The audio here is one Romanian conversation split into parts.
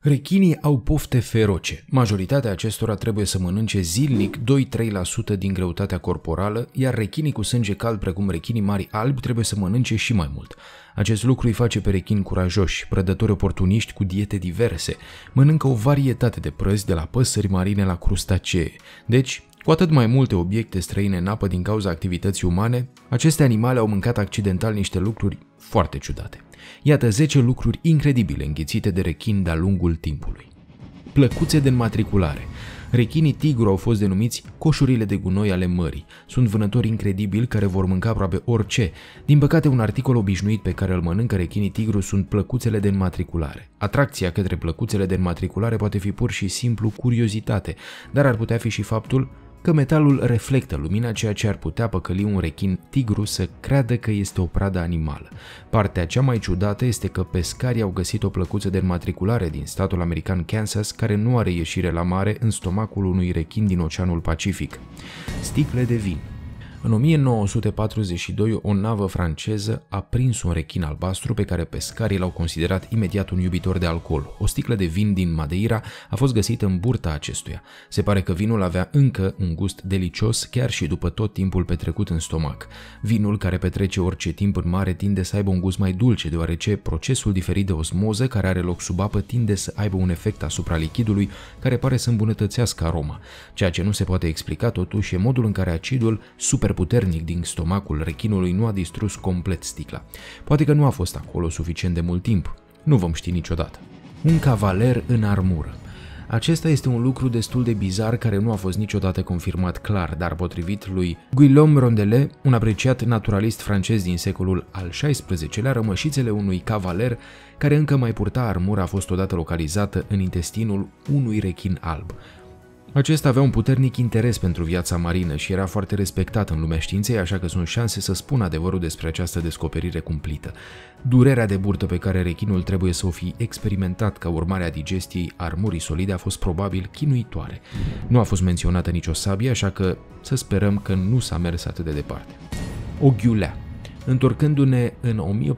Rechinii au pofte feroce. Majoritatea acestora trebuie să mănânce zilnic 2-3% din greutatea corporală, iar rechinii cu sânge cald, precum rechinii mari albi, trebuie să mănânce și mai mult. Acest lucru îi face pe rechini curajoși, prădători oportuniști cu diete diverse. Mănâncă o varietate de prăzi, de la păsări marine la crustacee. Deci, cu atât mai multe obiecte străine în apă din cauza activității umane, aceste animale au mâncat accidental niște lucruri foarte ciudate. Iată 10 lucruri incredibile înghițite de rechini de-a lungul timpului. Plăcuțe de înmatriculare. Rechinii tigru au fost denumiți coșurile de gunoi ale mării. Sunt vânători incredibili care vor mânca aproape orice. Din păcate, un articol obișnuit pe care îl mănâncă rechinii tigru sunt plăcuțele de înmatriculare. Atracția către plăcuțele de înmatriculare poate fi pur și simplu curiozitate, dar ar putea fi și faptul că metalul reflectă lumina, ceea ce ar putea păcăli un rechin tigru să creadă că este o pradă animală. Partea cea mai ciudată este că pescarii au găsit o plăcuță de înmatriculare din statul american Kansas care nu are ieșire la mare în stomacul unui rechin din Oceanul Pacific. Sticle de vin. În 1942, o navă franceză a prins un rechin albastru pe care pescarii l-au considerat imediat un iubitor de alcool. O sticlă de vin din Madeira a fost găsită în burta acestuia. Se pare că vinul avea încă un gust delicios chiar și după tot timpul petrecut în stomac. Vinul care petrece orice timp în mare tinde să aibă un gust mai dulce, deoarece procesul diferit de osmoză care are loc sub apă tinde să aibă un efect asupra lichidului care pare să îmbunătățească aroma. Ceea ce nu se poate explica totuși e modul în care acidul superputernic din stomacul rechinului nu a distrus complet sticla. Poate că nu a fost acolo suficient de mult timp. Nu vom ști niciodată. Un cavaler în armură. Acesta este un lucru destul de bizar care nu a fost niciodată confirmat clar, dar potrivit lui Guillaume Rondelet, un apreciat naturalist francez din secolul al XVI-lea, rămășițele unui cavaler care încă mai purta armură a fost odată localizată în intestinul unui rechin alb. Acesta avea un puternic interes pentru viața marină și era foarte respectat în lumea științei, așa că sunt șanse să spun adevărul despre această descoperire cumplită. Durerea de burtă pe care rechinul trebuie să o fi experimentat ca urmare a digestiei armurii solide a fost probabil chinuitoare. Nu a fost menționată nicio sabie, așa că să sperăm că nu s-a mers atât de departe. O ghiulea. Întorcându-ne în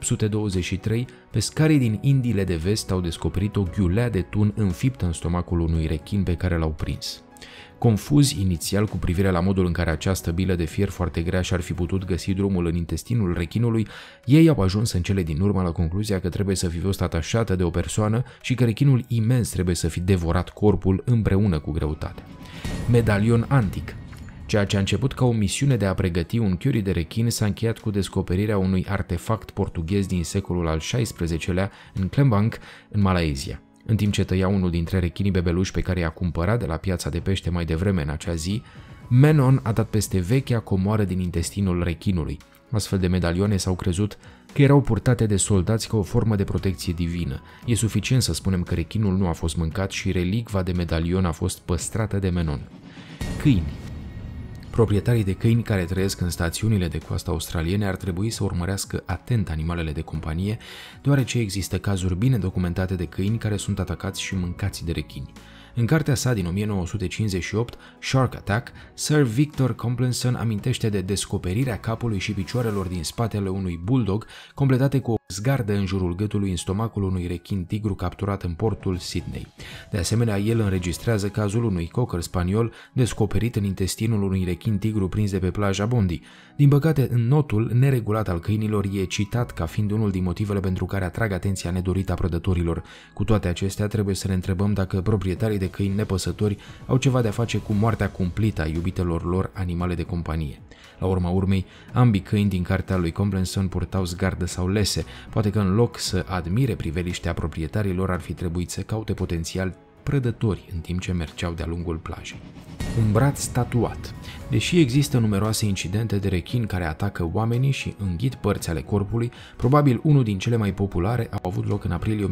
1823, pescarii din Indiile de Vest au descoperit o ghiulea de tun înfiptă în stomacul unui rechin pe care l-au prins. Confuzi inițial cu privire la modul în care această bilă de fier foarte grea și-ar fi putut găsi drumul în intestinul rechinului, ei au ajuns în cele din urmă la concluzia că trebuie să fi fost atașată de o persoană și că rechinul imens trebuie să fi devorat corpul împreună cu greutatea. Medalion antic. Ceea ce a început ca o misiune de a pregăti un curry de rechin s-a încheiat cu descoperirea unui artefact portughez din secolul al XVI-lea în Klembang, în Malaezia. În timp ce tăia unul dintre rechinii bebeluși pe care i-a cumpărat de la piața de pește mai devreme în acea zi, Menon a dat peste vechea comoară din intestinul rechinului. Astfel de medalioane s-au crezut că erau purtate de soldați ca o formă de protecție divină. E suficient să spunem că rechinul nu a fost mâncat și relicva de medalion a fost păstrată de Menon. Câini. Proprietarii de câini care trăiesc în stațiunile de coastă australiene ar trebui să urmărească atent animalele de companie, deoarece există cazuri bine documentate de câini care sunt atacați și mâncați de rechini. În cartea sa din 1958, Shark Attack, Sir Victor Complinson amintește de descoperirea capului și picioarelor din spatele unui bulldog, completate cu o zgardă în jurul gâtului în stomacul unui rechin tigru capturat în portul Sydney. De asemenea, el înregistrează cazul unui cocker spaniol descoperit în intestinul unui rechin tigru prins de pe plaja Bondi. Din păcate, în notul neregulat al câinilor e citat ca fiind unul din motivele pentru care atrag atenția nedorită a prădătorilor. Cu toate acestea, trebuie să ne întrebăm dacă proprietarii de câini nepăsători au ceva de a face cu moartea cumplită a iubitelor lor animale de companie. La urma urmei, ambii câini din cartea lui Complinson purtau zgardă sau lese, poate că în loc să admire priveliștea proprietarilor ar fi trebuit să caute potențial prădători în timp ce mergeau de-a lungul plajei. Un braț tatuat. Deși există numeroase incidente de rechini care atacă oamenii și înghit părți ale corpului, probabil unul din cele mai populare a avut loc în aprilie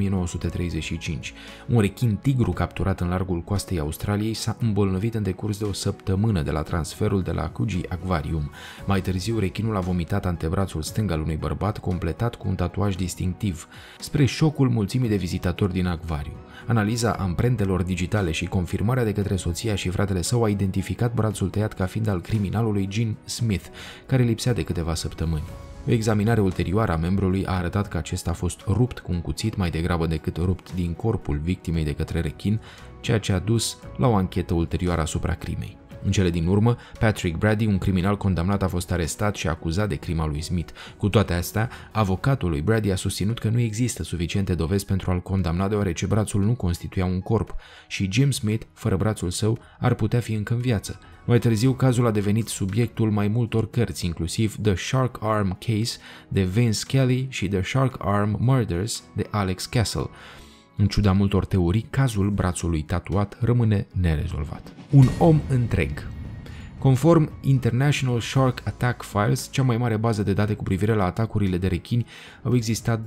1935. Un rechin tigru capturat în largul coastei Australiei s-a îmbolnăvit în decurs de o săptămână de la transferul de la Coogee Aquarium. Mai târziu, rechinul a vomitat antebrațul stâng al unui bărbat completat cu un tatuaj distinctiv, spre șocul mulțimii de vizitatori din acvariu. Analiza amprentelor digitale și confirmarea de către soția și fratele său a identificat brațul tăiat ca fiind al criminalului Gene Smith, care lipsea de câteva săptămâni. O examinare ulterioară a membrului a arătat că acesta a fost rupt cu un cuțit mai degrabă decât rupt din corpul victimei de către rechin, ceea ce a dus la o anchetă ulterioară asupra crimei. În cele din urmă, Patrick Brady, un criminal condamnat, a fost arestat și acuzat de crima lui Smith. Cu toate astea, avocatul lui Brady a susținut că nu există suficiente dovezi pentru a-l condamna deoarece brațul nu constituia un corp și Jim Smith, fără brațul său, ar putea fi încă în viață. Mai târziu, cazul a devenit subiectul mai multor cărți, inclusiv The Shark Arm Case de Vince Kelly și The Shark Arm Murders de Alex Castle. În ciuda multor teorii, cazul brațului tatuat rămâne nerezolvat. Un om întreg. Conform International Shark Attack Files, cea mai mare bază de date cu privire la atacurile de rechini, au existat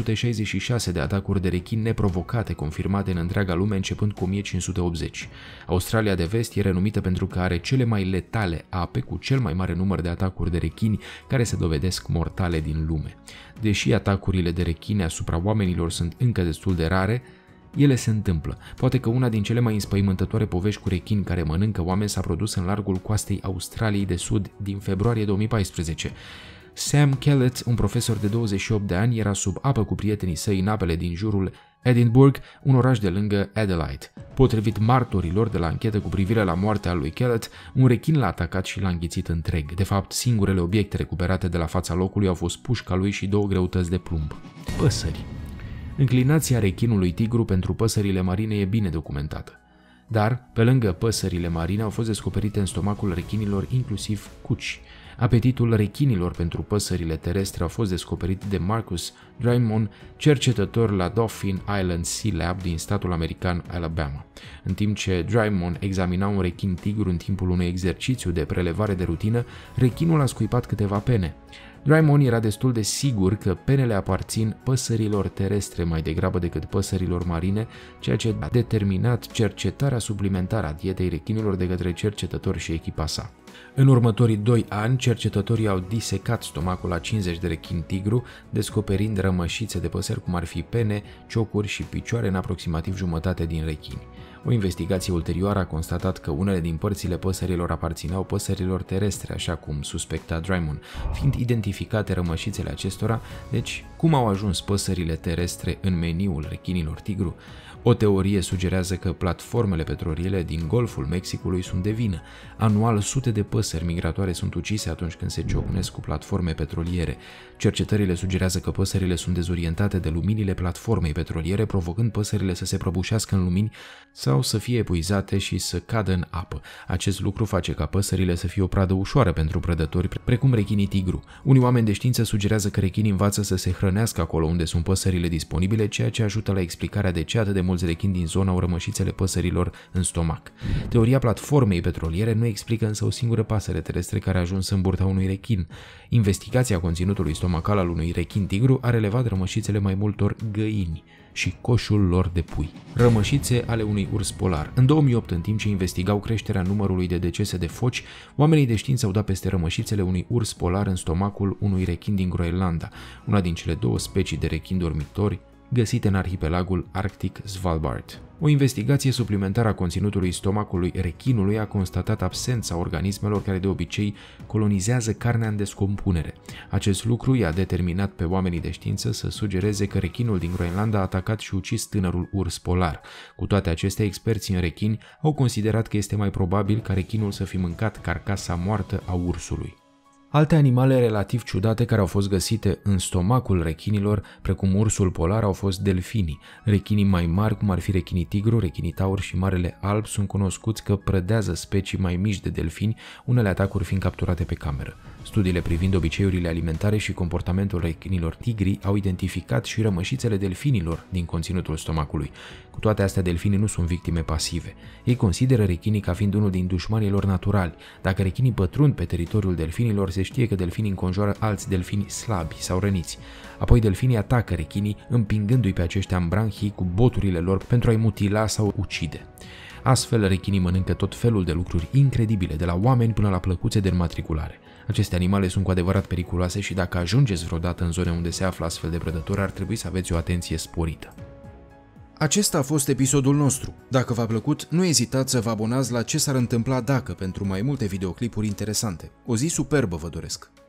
2866 de atacuri de rechini neprovocate confirmate în întreaga lume începând cu 1580. Australia de Vest e renumită pentru că are cele mai letale ape cu cel mai mare număr de atacuri de rechini care se dovedesc mortale din lume. Deși atacurile de rechini asupra oamenilor sunt încă destul de rare, ele se întâmplă. Poate că una din cele mai înspăimântătoare povești cu rechini care mănâncă oameni s-a produs în largul coastei Australiei de Sud din februarie 2014. Sam Kellett, un profesor de 28 de ani, era sub apă cu prietenii săi în apele din jurul Edinburgh, un oraș de lângă Adelaide. Potrivit martorilor de la anchetă cu privire la moartea lui Kellett, un rechin l-a atacat și l-a înghițit întreg. De fapt, singurele obiecte recuperate de la fața locului au fost pușca lui și 2 greutăți de plumb. Păsări. Înclinația rechinului tigru pentru păsările marine e bine documentată. Dar, pe lângă păsările marine, au fost descoperite în stomacul rechinilor inclusiv cuci. Apetitul rechinilor pentru păsările terestre a fost descoperit de Marcus Drymon, cercetător la Dauphin Island Sea Lab din statul american Alabama. În timp ce Drymon examina un rechin tigru în timpul unui exercițiu de prelevare de rutină, rechinul a scuipat câteva pene. Drymon era destul de sigur că penele aparțin păsărilor terestre mai degrabă decât păsărilor marine, ceea ce a determinat cercetarea suplimentară a dietei rechinilor de către cercetători și echipa sa. În următorii 2 ani, cercetătorii au disecat stomacul a 50 de rechini tigru, descoperind rămășițe de păsări cum ar fi pene, ciocuri și picioare în aproximativ jumătate din rechini. O investigație ulterioară a constatat că unele din părțile păsărilor aparțineau păsărilor terestre, așa cum suspecta Drymon, fiind identificate rămășițele acestora, deci cum au ajuns păsările terestre în meniul rechinilor tigru? O teorie sugerează că platformele petroliere din Golful Mexicului sunt de vină. Anual, sute de păsări migratoare sunt ucise atunci când se ciocnesc cu platforme petroliere. Cercetările sugerează că păsările sunt dezorientate de luminile platformei petroliere, provocând păsările să se prăbușească în lumini sau să fie epuizate și să cadă în apă. Acest lucru face ca păsările să fie o pradă ușoară pentru prădători, precum rechinii tigru. Unii oameni de știință sugerează că rechinii învață să se hrănească acolo unde sunt păsările disponibile, ceea ce ajută la explicarea de ce atât de mulți rechini din zona au rămășițele păsărilor în stomac. Teoria platformei petroliere nu explică însă o singură pasăre terestre care a ajuns în burta unui rechin. Investigația conținutului stomacal al unui rechin tigru a relevat rămășițele mai multor găini și coșul lor de pui. Rămășițe ale unui urs polar. În 2008, în timp ce investigau creșterea numărului de decese de foci, oamenii de știință au dat peste rămășițele unui urs polar în stomacul unui rechin din Groenlanda, una din cele 2 specii de rechini dormitori găsite în arhipelagul arctic Svalbard. O investigație suplimentară a conținutului stomacului rechinului a constatat absența organismelor care de obicei colonizează carnea în descompunere. Acest lucru i-a determinat pe oamenii de știință să sugereze că rechinul din Groenlanda a atacat și ucis tânărul urs polar. Cu toate acestea, experții în rechini au considerat că este mai probabil ca rechinul să fi mâncat carcasa moartă a ursului. Alte animale relativ ciudate care au fost găsite în stomacul rechinilor, precum ursul polar, au fost delfinii. Rechinii mai mari, cum ar fi rechinii tigru, rechinii taur și marele alb, sunt cunoscuți că prădează specii mai mici de delfini, unele atacuri fiind capturate pe cameră. Studiile privind obiceiurile alimentare și comportamentul rechinilor tigri au identificat și rămășițele delfinilor din conținutul stomacului. Cu toate astea, delfinii nu sunt victime pasive. Ei consideră rechinii ca fiind unul din dușmanii lor naturali. Dacă rechinii pătrund pe teritoriul delfinilor, se știe că delfinii înconjoară alți delfini slabi sau răniți. Apoi delfinii atacă rechinii, împingându-i pe aceștia în branhii cu boturile lor pentru a-i mutila sau ucide. Astfel, rechinii mănâncă tot felul de lucruri incredibile, de la oameni până la plăcuțe de înmatriculare. Aceste animale sunt cu adevărat periculoase și dacă ajungeți vreodată în zone unde se află astfel de prădători, ar trebui să aveți o atenție sporită. Acesta a fost episodul nostru. Dacă v-a plăcut, nu ezitați să vă abonați la Ce s-ar întâmpla dacă pentru mai multe videoclipuri interesante. O zi superbă vă doresc!